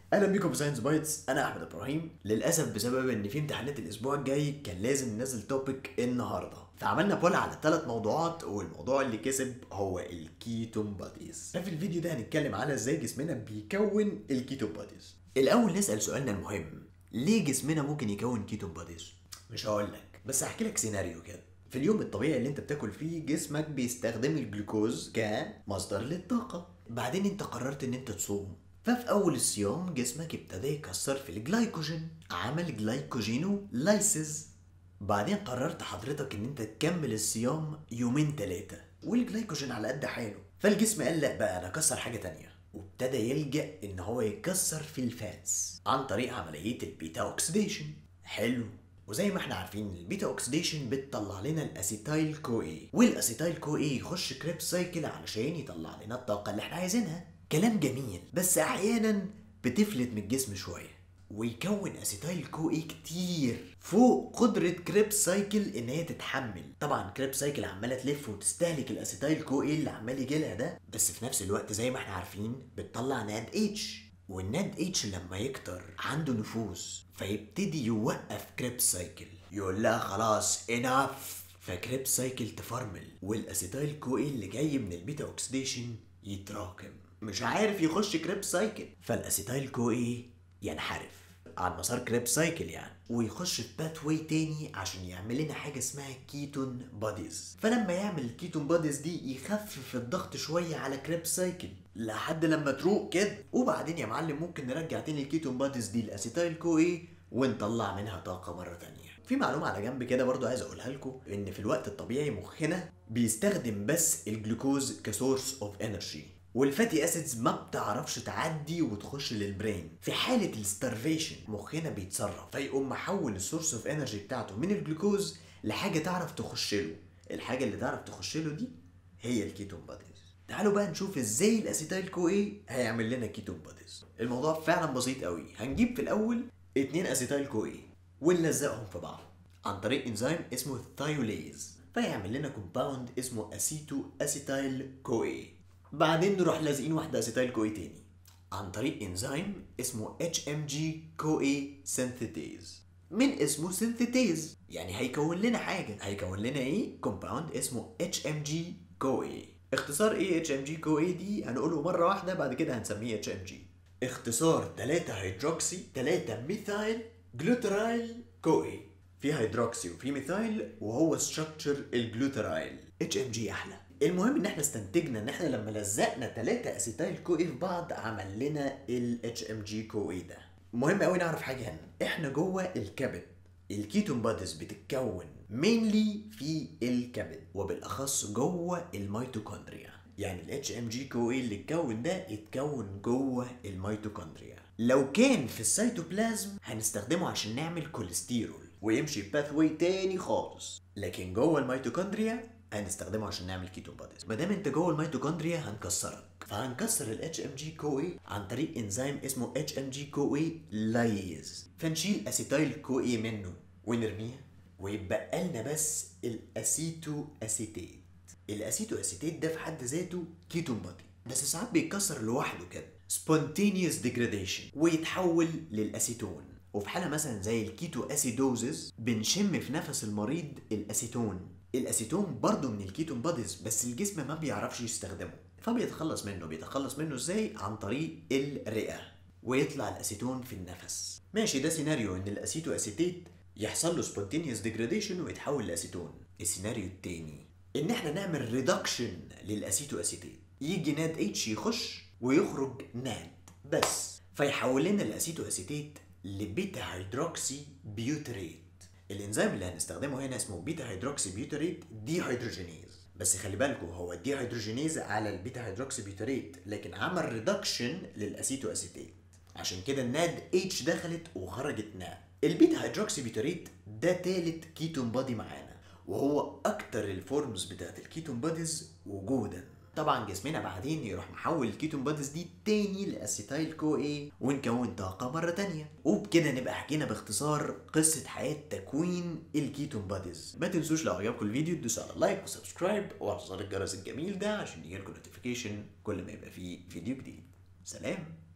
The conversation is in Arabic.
اهلا بيكم في ساينس بايتس. انا احمد ابراهيم. للاسف بسبب ان في امتحانات الاسبوع الجاي كان لازم ننزل توبيك النهارده، فعملنا بول على 3 موضوعات، والموضوع اللي كسب هو الكيتون بوديز. في الفيديو ده هنتكلم على ازاي جسمنا بيكون الكيتون بوديز. الاول نسال سؤالنا المهم، ليه جسمنا ممكن يكون كيتون بوديز؟ مش هقول لك، بس هحكي لك سيناريو كده. في اليوم الطبيعي اللي انت بتاكل فيه جسمك بيستخدم الجلوكوز كمصدر للطاقه. بعدين انت قررت ان انت تصوم، ففي اول الصيام جسمك ابتدى يكسر في الجلايكوجين، عمل جلايكوجينو لايسيز. بعدين قررت حضرتك ان انت تكمل الصيام يومين 3 والجلايكوجين على قد حاله، فالجسم قال لا بقى انا اكسر حاجه تانية، وابتدى يلجأ ان هو يكسر في الفاتس عن طريق عمليه البيتا اوكسيديشن. حلو. وزي ما احنا عارفين البيتا اوكسيديشن بتطلع لنا الاسيتايل كو اي، والاسيتايل كو اي يخش كريبس سايكل علشان يطلع لنا الطاقه اللي احنا عايزينها. كلام جميل، بس احيانا بتفلت من الجسم شويه ويكون اسيتايل كو اي كتير فوق قدره كريبس سايكل ان هي تتحمل. طبعا كريبس سايكل عماله تلف وتستهلك الاسيتايل كو اي اللي عمال يجيلها ده، بس في نفس الوقت زي ما احنا عارفين بتطلع ناد اتش، والناد اتش لما يكتر عنده نفوذ فيبتدي يوقف كريبس سايكل، يقول لها خلاص اناف، فكريبس سايكل تفرمل والاسيتايل كو اي اللي جاي من البيتا اوكسيديشن يتراكم، مش عارف يخش كريبس سايكل، فالاسيتايل كو اي ينحرف عن مسار كريبس سايكل يعني، ويخش في باث واي تاني عشان يعمل لنا حاجه اسمها كيتون بوديز. فلما يعمل الكيتون بوديز دي يخفف الضغط شويه على كريبس سايكل لحد لما تروق كده، وبعدين يا معلم ممكن نرجع تاني الكيتون بوديز دي الاسيتايل كو اي ونطلع منها طاقه مره تانيه. في معلومه على جنب كده برضو عايز اقولها لكم، ان في الوقت الطبيعي مخنا بيستخدم بس الجلوكوز كسورس اوف انرجي، والفاتي اسيدز ما بتعرفش تعدي وتخش للبرين. في حاله الستارفيشن مخنا بيتصرف فيقوم محول السورس اوف انرجي بتاعته من الجلوكوز لحاجه تعرف تخش له. الحاجه اللي تعرف تخش له دي هي الكيتون بوديز. تعالوا بقى نشوف ازاي الاسيتايل كو اي هيعمل لنا كيتون بوديز. الموضوع فعلا بسيط قوي. هنجيب في الاول 2 اسيتايل كو اي ونلزقهم في بعض عن طريق انزيم اسمه الثايوليز، فيعمل لنا كومباوند اسمه اسيتو اسيتايل كو اي. بعدين نروح لازقين واحدة اسيتايل كو اي تاني عن طريق انزيم اسمه HMG كو اي سينثيتيز. من اسمه سينثيتيز يعني هيكون لنا حاجة، هيكون لنا ايه؟ كومباوند اسمه HMG كو اي. اختصار ايه HMG كو اي دي؟ هنقوله مرة واحدة بعد كده هنسميه HMG. اختصار 3 هيدروكسي 3 ميثايل جلوترايل كو اي. في هيدروكسي وفي ميثايل وهو ستراكشر الجلوترايل. HMG احلى. المهم ان احنا استنتجنا ان احنا لما لزقنا 3 اسيتايل كو اي في بعض عمل لنا ال HMG كو اي ده. مهم قوي نعرف حاجه هنا، احنا جوه الكبد. الكيتون بوديز بتتكون مينلي في الكبد، وبالاخص جوه الميتوكوندريا. يعني ال HMG كو اي اللي اتكون ده اتكون جوه الميتوكوندريا. لو كان في السيتوبلازم هنستخدمه عشان نعمل كوليسترول ويمشي في باث واي تاني خالص، لكن جوه الميتوكوندريا هنستخدمه عشان نعمل كيتون بوديز. ما دام انت جوه الميتوكوندريا هنكسرك، فهنكسر ال HMG كو اي عن طريق انزيم اسمه HMG كو اي لايز، فنشيل اسيتايل كو اي منه ونرميها ويبقى لنا بس الاسيتو اسيتيت. الاسيتو اسيتيت ده في حد ذاته كيتون بودي، بس ساعات بيتكسر لوحده كده spontaneous degradation ويتحول للاسيتون. وفي حاله مثلا زي الكيتو اسيدوزز بنشم في نفس المريض الاسيتون. الاسيتون برضه من الكيتون بوديز، بس الجسم ما بيعرفش يستخدمه فبيتخلص منه. بيتخلص منه ازاي؟ عن طريق الرئه، ويطلع الاسيتون في النفس. ماشي، ده سيناريو ان الاسيتو اسيتيت يحصل له spontaneous degradation ويتحول لاسيتون. السيناريو التاني ان احنا نعمل ريدكشن للاسيتو اسيتيت، يجي ناد اتش يخش ويخرج ناد بس، فيحول لنا الاسيتو اسيتيت لبيتا هيدروكسي بيوتريت. الانزيم اللي هنستخدمه هنا اسمه بيتا هيدروكسي بيوتريت دي هيدروجينيز، بس خلي بالكم هو الدي هيدروجينيز على البيتا هيدروكسي بيوتريت، لكن عمل ريدكشن للاسيتو اسيتيت، عشان كده الناد اتش دخلت وخرجت ناد. البيتا هيدروكسي بيوتريت ده تالت كيتون بودي معانا، وهو اكتر الفورمز بتاعت الكيتون بوديز وجودا. طبعا جسمنا بعدين يروح محول الكيتون بوديز دي تاني لاسيتايل كو اي ونكون طاقه مره تانيه، وبكده نبقى حكينا باختصار قصه حياه تكوين الكيتون بوديز. ما تنسوش لو عجبكم الفيديو تدوسوا على لايك وسبسكرايب وعلى زر الجرس الجميل ده عشان يجيلكم نوتيفيكيشن كل ما يبقى فيه فيديو جديد. سلام.